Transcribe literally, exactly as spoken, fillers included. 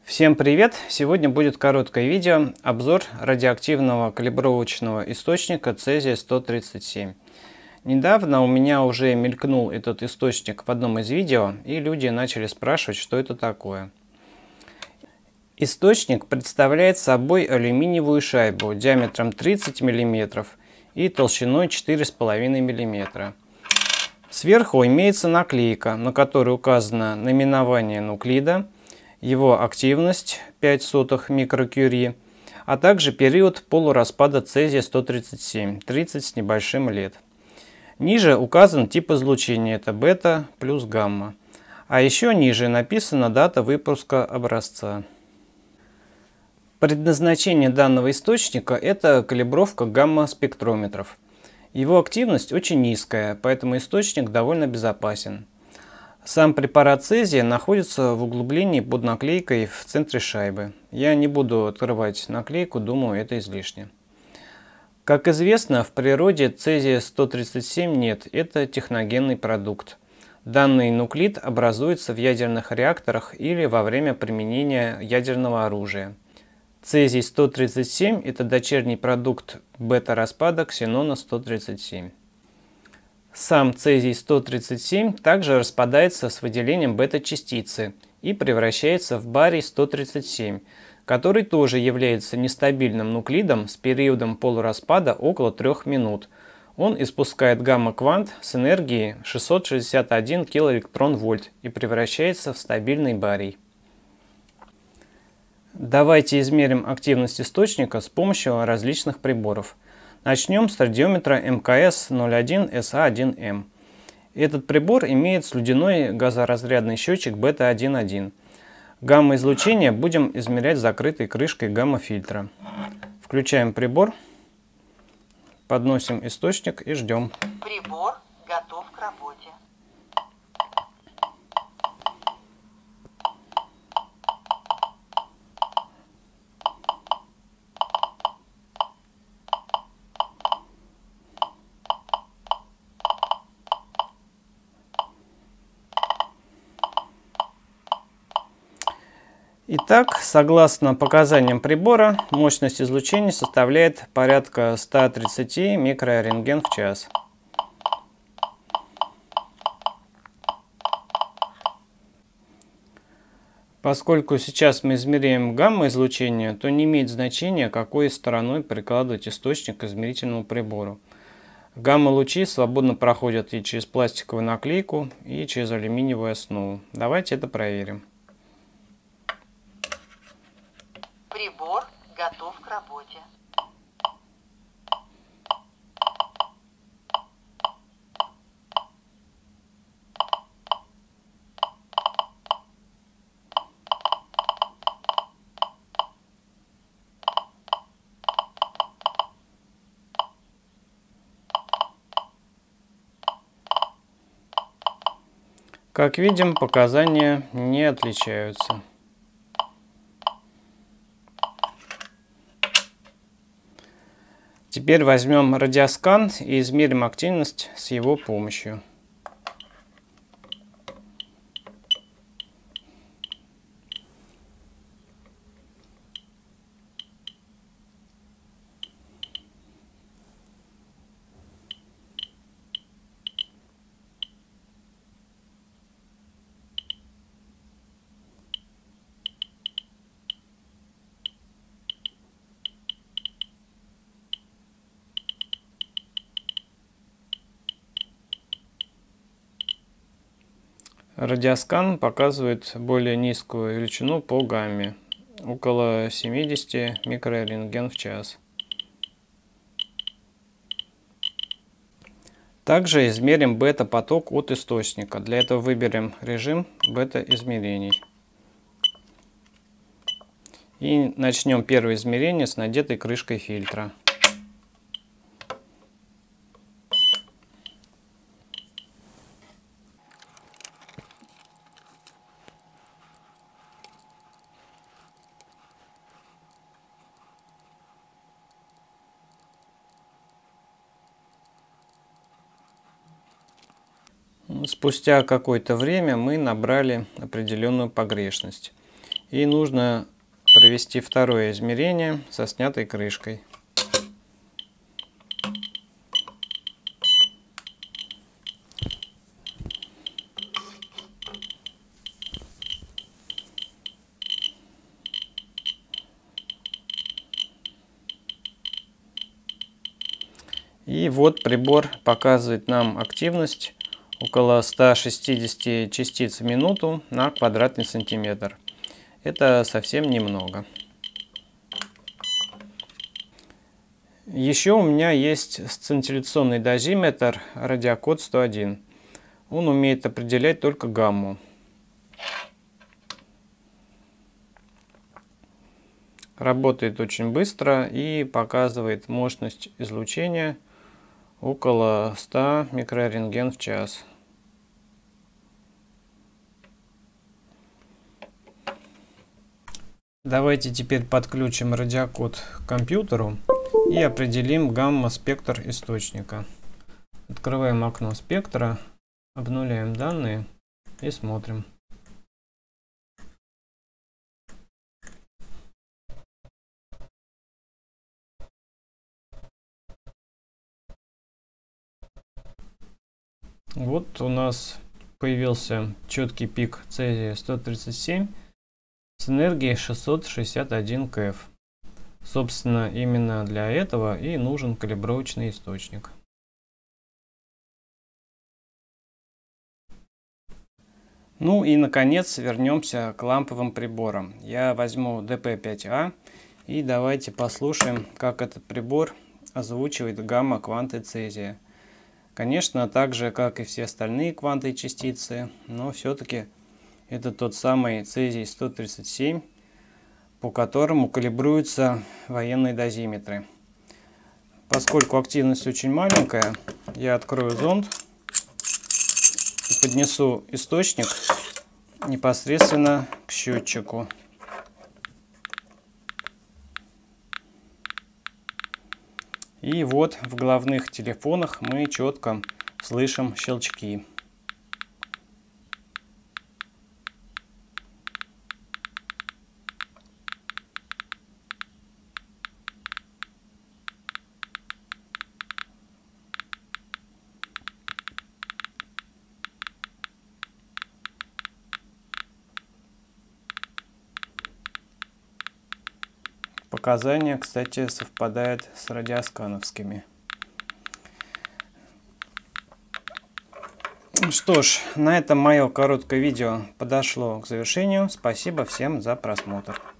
Всем привет! Сегодня будет короткое видео, обзор радиоактивного калибровочного источника цезия сто тридцать семь. Недавно у меня уже мелькнул этот источник в одном из видео, и люди начали спрашивать, что это такое. Источник представляет собой алюминиевую шайбу диаметром тридцать миллиметров и толщиной четыре с половиной миллиметра. Сверху имеется наклейка, на которой указано наименование нуклида, его активность пять сотых микрокюри, а также период полураспада цезия сто тридцать семь, тридцать с небольшим лет. Ниже указан тип излучения, это бета плюс гамма. А еще ниже написана дата выпуска образца. Предназначение данного источника – это калибровка гамма-спектрометров. Его активность очень низкая, поэтому источник довольно безопасен. Сам препарат цезия находится в углублении под наклейкой в центре шайбы. Я не буду открывать наклейку, думаю, это излишне. Как известно, в природе цезия сто тридцать семь нет, это техногенный продукт. Данный нуклид образуется в ядерных реакторах или во время применения ядерного оружия. цезий сто тридцать семь – это дочерний продукт бета-распада ксенона сто тридцать семь. Сам цезий сто тридцать семь также распадается с выделением бета-частицы и превращается в барий сто тридцать семь, который тоже является нестабильным нуклидом с периодом полураспада около трёх минут. Он испускает гамма-квант с энергией шестьсот шестьдесят один килоэлектрон-вольт и превращается в стабильный барий. Давайте измерим активность источника с помощью различных приборов. Начнем с радиометра эм ка эс ноль один эс а один эм. Этот прибор имеет слюдяной газоразрядный счетчик бета один один. Гамма-излучение будем измерять закрытой крышкой гамма-фильтра. Включаем прибор, подносим источник и ждем. Прибор готов к работе. Итак, согласно показаниям прибора, мощность излучения составляет порядка ста тридцати микрорентген в час. Поскольку сейчас мы измеряем гамма-излучение, то не имеет значения, какой стороной прикладывать источник к измерительному прибору. Гамма-лучи свободно проходят и через пластиковую наклейку, и через алюминиевую основу. Давайте это проверим. Прибор готов к работе. Как видим, показания не отличаются. Теперь возьмем радиоскан и измерим активность с его помощью. Радиоскан показывает более низкую величину по гамме, около семидесяти микрорентген в час. Также измерим бета-поток от источника. Для этого выберем режим бета-измерений. И начнем первое измерение с надетой крышкой фильтра. Спустя какое-то время мы набрали определенную погрешность. И нужно провести второе измерение со снятой крышкой. И вот прибор показывает нам активность около ста шестидесяти частиц в минуту на квадратный сантиметр. Это совсем немного. Еще у меня есть сцинтилляционный дозиметр Радиакод сто один. Он умеет определять только гамму. Работает очень быстро и показывает мощность излучения около ста микрорентген в час. Давайте теперь подключим радиокод к компьютеру и определим гамма-спектр источника. Открываем окно спектра, обнуляем данные и смотрим. Вот у нас появился четкий пик цезия сто тридцать семь с энергией шестьсот шестьдесят один кэф. Собственно, именно для этого и нужен калибровочный источник. Ну и наконец вернемся к ламповым приборам. Я возьму дэ пэ пять а и давайте послушаем, как этот прибор озвучивает гамма-кванты цезия. Конечно, так же, как и все остальные кванты и частицы, но все-таки это тот самый цезий сто тридцать семь, по которому калибруются военные дозиметры. Поскольку активность очень маленькая, я открою зонд и поднесу источник непосредственно к счетчику. И вот в головных телефонах мы четко слышим щелчки. Показания, кстати, совпадают с радиоскановскими. Что ж, на этом мое короткое видео подошло к завершению. Спасибо всем за просмотр.